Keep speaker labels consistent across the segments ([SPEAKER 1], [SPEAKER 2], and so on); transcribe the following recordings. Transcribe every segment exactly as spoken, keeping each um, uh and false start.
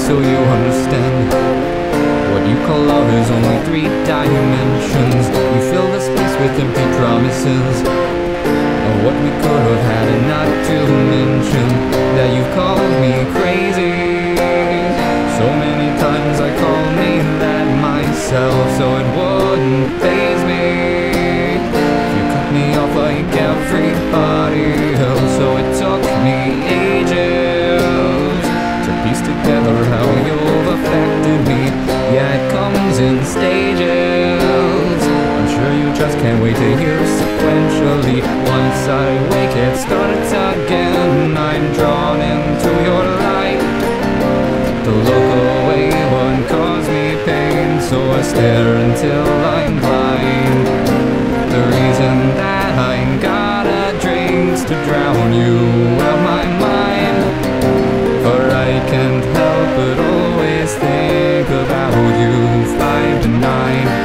[SPEAKER 1] so you understand. What you call love is only three dimensions. You fill the space with empty promises of what we could have had, and not to mention that you've called me crazy. So many times I called me that myself, so it wouldn't faze me. You cut me off like everybody else, so it took me ages to piece together how you've affected me. Yeah, it comes in stages. I'm sure you just can't wait to hear sequentially. Once I wake, it starts again. I'm drawn into your light. The look away won't cause me pain, so I stare until I'm blind. The reason that I got a drink's to drown you out my mind. For I can't help but always think about you, five to nine.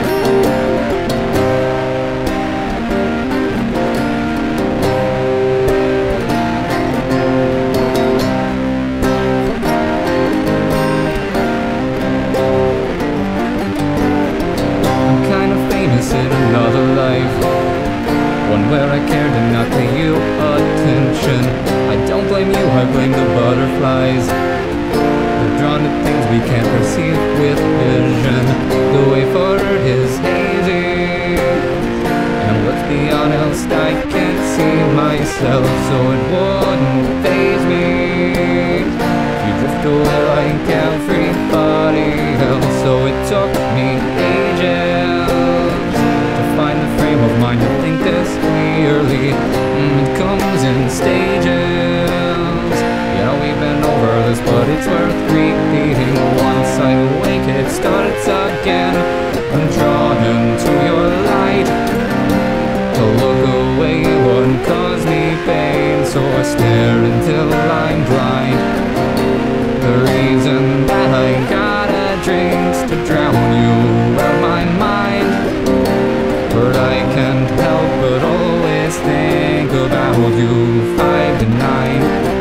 [SPEAKER 1] In another life, one where I cared enough to pay you attention. I don't blame you, I blame the butterflies. They're drawn to things we can't perceive with vision. The way forward is hazy, and let's be honest, I can't see myself, so it wouldn't faze me. You drift away like everybody else, so it took me ages find the frame of mind to think this clearly. mm, It comes in stages. Yeah, we've been over this, but it's worth repeating. Once I wake, it starts again. I'm drawn into your light. To look away won't cause me pain, so I stare until I'm blind. The reason that I got a drink's to drown you out my mind. But I can't help but always think about you, five to nine.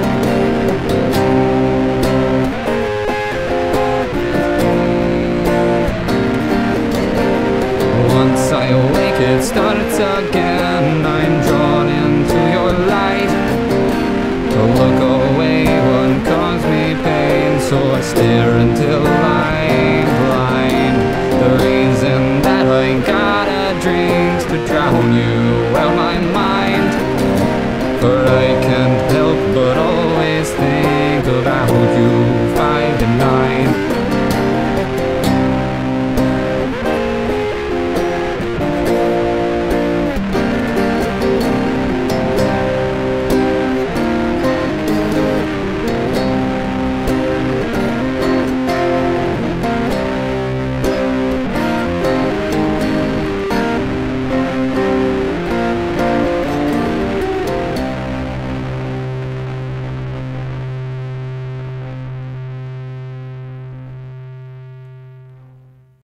[SPEAKER 1] Once I awake, it starts again. I'm drawn into your light. To look away won't cause me pain, so I stare until I'm blind. The reason that I got drinks to drown you